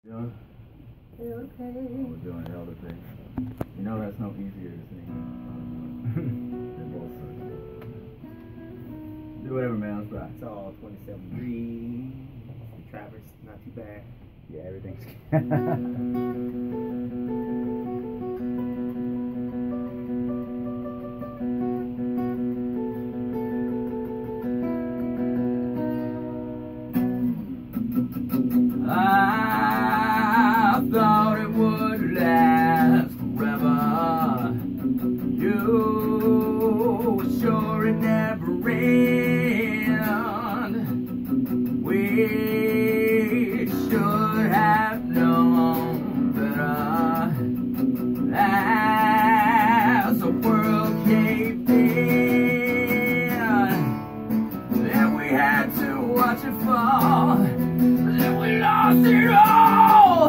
Yeah. Okay. We're doing the other thing. You know that's no easier to sing than both sides. Do whatever, man. Let's try. It's all 27 degrees. The traffic's not too bad. Yeah, everything's. I thought it would last forever. You were sure it never end. We should have known better as the world caved in, and we had to watch it fall. Then we lost it all.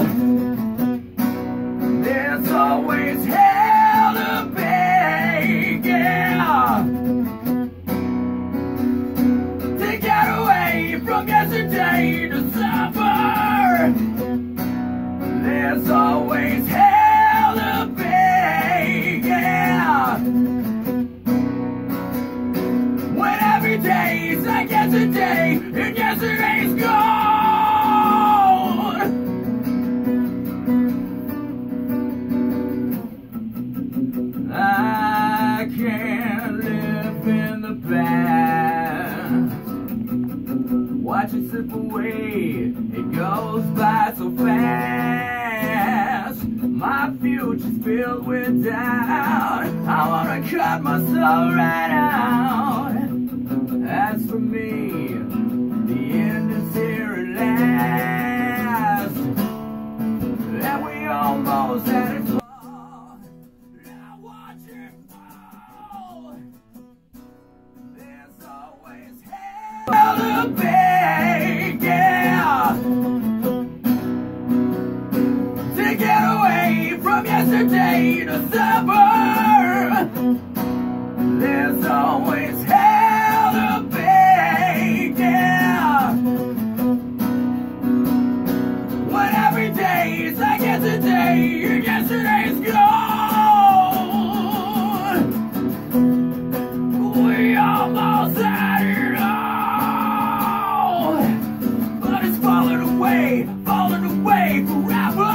There's always hell to pay, yeah, to get away from yesterday to suffer. There's always hell to pay, yeah, when every day's like yesterday and yesterday's gone. I can't live in the past. Watch it slip away, it goes by so fast. My future's filled with doubt. I wanna cut myself right out. As for me, the end is here at last, and we almost had it. Hell to pay, yeah, to get away from yesterday to suffer. There's always hell to pay, yeah, when every day's like yesterday and yesterday's gone. We almost had it. Falling away forever.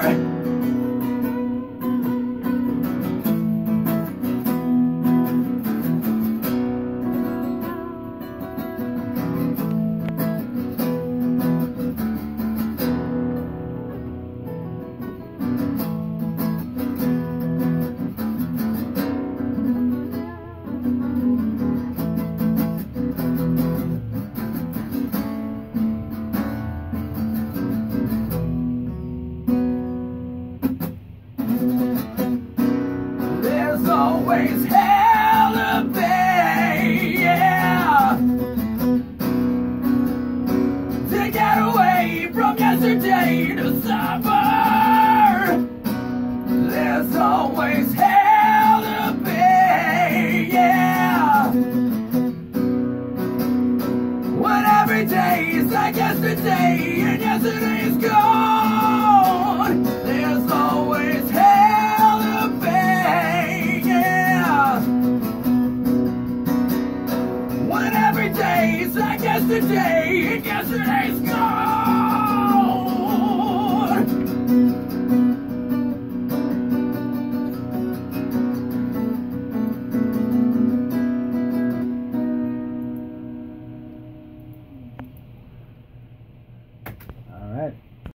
Always hell to pay, yeah, to get away from yesterday to suffer. There's always hell.